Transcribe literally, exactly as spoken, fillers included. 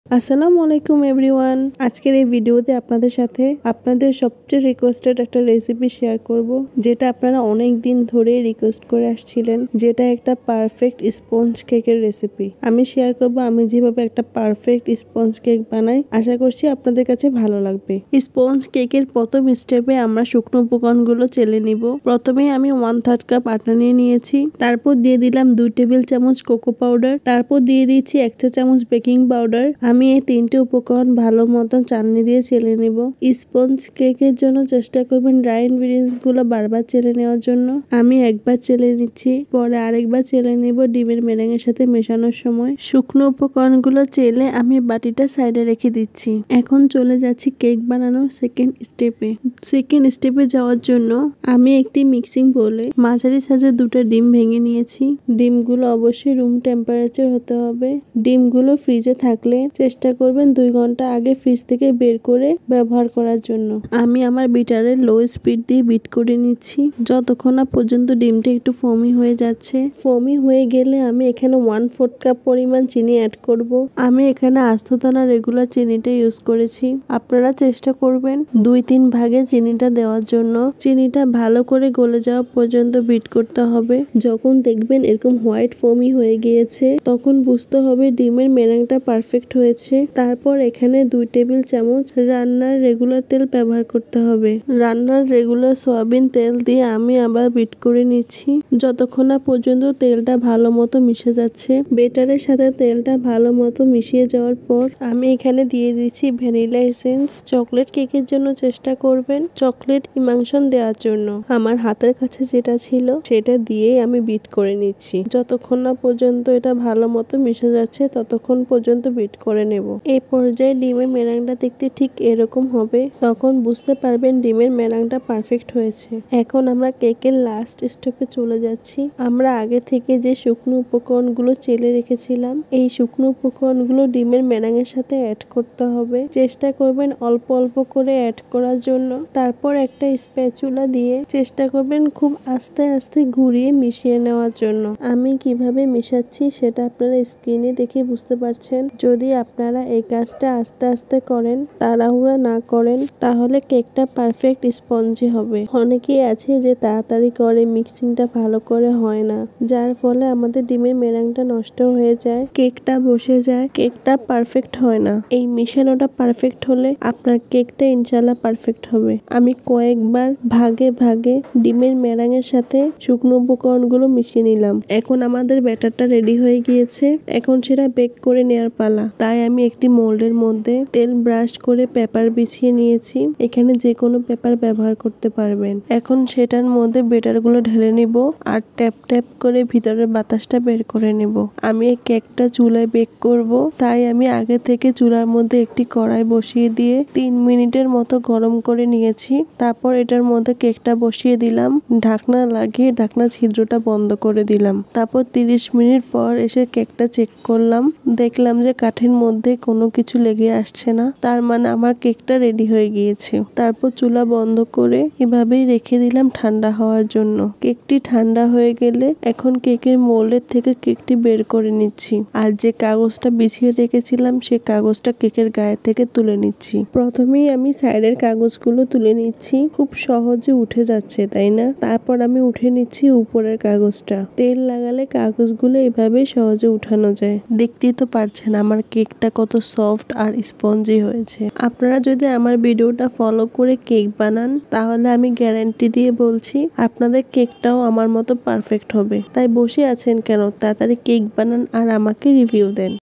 আসসালামু আলাইকুম এভরিওয়ান। আজকের এই ভিডিওতে আপনাদের সাথে আপনাদের সবচেয়ে রিকোয়েস্টেড একটা রেসিপি শেয়ার করব, যেটা আপনারা অনেক দিন ধরে রিকোয়েস্ট করে আসছিলেন, যেটা একটা পারফেক্ট স্পঞ্জ কেকের রেসিপি। আমি শেয়ার করব আমি যেভাবে একটা পারফেক্ট স্পঞ্জ কেক বানাই। আশা করছি আপনাদের কাছে ভালো লাগবে। স্পঞ্জ কেকের প্রথম স্টেপে আমরা শুকনো উপকরণগুলো চেলে নিব। প্রথমে আমি ওয়ান থার্ড কাপ আটা নিয়ে নিয়েছি, তারপর দিয়ে দিলাম দুই টেবিল চামচ কোকো পাউডার, তারপর দিয়ে দিচ্ছি এক চা চামচ বেকিং পাউডার। আমি এই তিনটে উপকরণ ভালো মতন চালনি দিয়ে চেলে নেব। স্পঞ্জ কেকের জন্য চেষ্টা করবেন ড্রাই ইনগ্রিডিয়েন্টস গুলো বারবার চেলে নেওয়ার জন্য। আমি একবার চেলে নিচ্ছি, পরে আরেকবার চেলে নেব ডিমের মেরেঙের সাথে মেশানোর সময়। শুকনো উপকরণগুলো চেলে আমি বাটিটা সাইডে রেখে দিচ্ছি। এখন চলে যাচ্ছি কেক বানানোর সেকেন্ড স্টেপে। সেকেন্ড স্টেপে যাওয়ার জন্য আমি একটি মিক্সিং বোলে মাঝারি সাইজের দুটো ডিম ভেঙে নিয়েছি। ডিমগুলো অবশ্যই রুম টেম্পারেচার হতে হবে। ডিমগুলো ফ্রিজে থাকলে চেষ্টা করবেন দুই ঘন্টা আগে ফ্রিজ থেকে বের করে ব্যবহার করার জন্য। আমি আমার বিটারের লো স্পিড দিয়ে বিট করে নিচ্ছি যতক্ষণ না পর্যন্ত ডিমটা একটু ফোমি হয়ে যাচ্ছে। ফোমি হয়ে গেলে আমি এখানে ওয়ান ফোর্থ কাপ পরিমাণ চিনি অ্যাড করব। আমি এখানে আস্তদানা রেগুলার চিনিটা ইউজ করেছি। আপনারা চেষ্টা করবেন দুই তিন ভাগে চিনিটা দেওয়ার জন্য। চিনিটা ভালো করে গলে যাওয়া পর্যন্ত বিট করতে হবে। যখন দেখবেন এরকম হোয়াইট ফোমি হয়ে গিয়েছে, তখন বুঝতে হবে ডিমের মেরাংটা পারফেক্ট হয়েছে। তারপর এখানে দুই টেবিল চামচ রান্নার রেগুলার তেল ব্যবহার করতে হবে। রান্নার রেগুলার সয়াবিন তেল দিয়ে আমি আবার বিট করে নিচ্ছি যতক্ষণ না পর্যন্ত তেলটা ভালো মতো মিশে যাচ্ছে। বেটারের সাথে তেলটা ভালো মতো মিশিয়ে যাওয়ার পর আমি এখানে দিয়ে দিচ্ছি ভ্যানিলা এসেন্স। চকলেট কেকের জন্য চেষ্টা করবেন চকলেট ইমাংশন দেওয়ার জন্য। আমার হাতের কাছে যেটা ছিল সেটা দিয়েই আমি বিট করে নিচ্ছি। যতক্ষণ না পর্যন্ত এটা ভালো মতো মিশে যাচ্ছে ততক্ষণ পর্যন্ত বিট করে নেব। এই পর্যায়ে ডিমের মেরাংটা দেখতে ঠিক এরকম হবে। তখন বুঝতে পারবেন ডিমের মেরাংটা পারফেক্ট হয়েছে। এখন আমরা কেকের লাস্ট স্টেপে চলে যাচ্ছি। আমরা আগে থেকে যে শুকনো উপকরণগুলো চেলে রেখেছিলাম, এই শুকনো উপকরণগুলো ডিমের মেরাঙের সাথে অ্যাড করতে হবে। চেষ্টা করবেন অল্প অল্প করে অ্যাড করার জন্য। তারপর একটা স্প্যাচুলা দিয়ে চেষ্টা করবেন খুব আস্তে আস্তে ঘুরিয়ে মিশিয়ে নেওয়ার জন্য। আমি কিভাবে মিশাচ্ছি সেটা আপনারা স্ক্রিনে দেখে বুঝতে পারছেন। যদি আপনারা এই কাজটা আস্তে আস্তে করেন, তাড়াহুড়া না করেন, তাহলে কেকটা পারফেক্ট স্পঞ্জি হবে। অনেকেই আছে যে তাড়াতাড়ি করে, মিক্সিংটা ভালো করে হয় না, যার ফলে আমাদের ডিমের মেরাংটা নষ্ট হয়ে যায়, কেকটা বসে যায়, কেকটা পারফেক্ট হয় না। এই মিশানোটা পারফেক্ট হলে আপনার কেকটা ইনশাল্লাহ পারফেক্ট হবে। আমি কয়েকবার ভাগে ভাগে ডিমের মেরাঙের সাথে শুকনো উপকরণগুলো মিশিয়ে নিলাম। এখন আমাদের ব্যাটারটা রেডি হয়ে গিয়েছে। এখন সেটা বেক করে নেওয়ার পালা। তাই আমি একটি মোল্ডের মধ্যে তেল ব্রাশ করে পেপার বিছিয়ে নিয়েছি। এখানে যে কোনো পেপার ব্যবহার করতে পারবেন। এখন সেটার মধ্যে বেটারগুলো ঢেলে নিব আর ট্যাপ ট্যাপ করে ভিতরের বাতাসটা বের করে নিব। আমি এই কেকটা চুলায় বেক করব, তাই আমি আগে থেকে চুলার মধ্যে একটি কড়াই বসিয়ে দিয়ে তিন মিনিটের মতো গরম করে নিয়েছি। তারপর এটার মধ্যে কেকটা বসিয়ে দিলাম, ঢাকনা লাগিয়ে ঢাকনা ছিদ্রটা বন্ধ করে দিলাম। তারপর তিরিশ মিনিট পর এসে কেকটা চেক করলাম, দেখলাম যে কাঠের মধ্যে কোনো কিছু লেগে আসছে না। তার মানে আমার কেকটা রেডি হয়ে গিয়েছে। তারপর চুলা বন্ধ করে এভাবেই রেখে দিলাম ঠান্ডা হওয়ার জন্য। কেকটি ঠান্ডা হয়ে গেলে এখন কেকের মোল্ডের থেকে কেকটি বের করে নিচ্ছি। আর যে কাগজটা বিছিয়ে রেখেছিলাম সে কাগজটা কেকের গায়ে থেকে তুলে নিচ্ছি। প্রথমেই আমি সাইডের কাগজগুলো তুলে নিচ্ছি। খুব সহজে উঠে যাচ্ছে, তাই না? তারপর আমি উঠে নিচ্ছি উপরের কাগজটা। তেল লাগালে কাগজগুলো এভাবে সহজে উঠানো যায়। দেখতেই তো পারছেন আমার কেকটা কত সফট আর স্পঞ্জি হয়েছে। আপনারা যদি আমার ভিডিওটা ফলো করে কেক বানান, তাহলে আমি গ্যারান্টি দিয়ে বলছি আপনাদের কেকটাও আমার মতো পারফেক্ট হবে। তাই বসে আছেন কেন? তাড়াতাড়ি কেক বানান আর আমাকে রিভিউ দেন।